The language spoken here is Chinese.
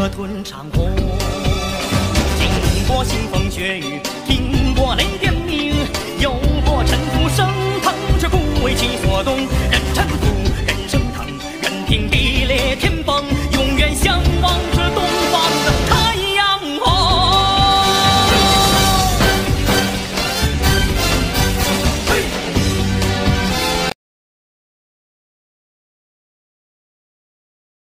吞长虹。经过腥风血雨，听过雷电鸣，有过尘土升腾，却不为其所动。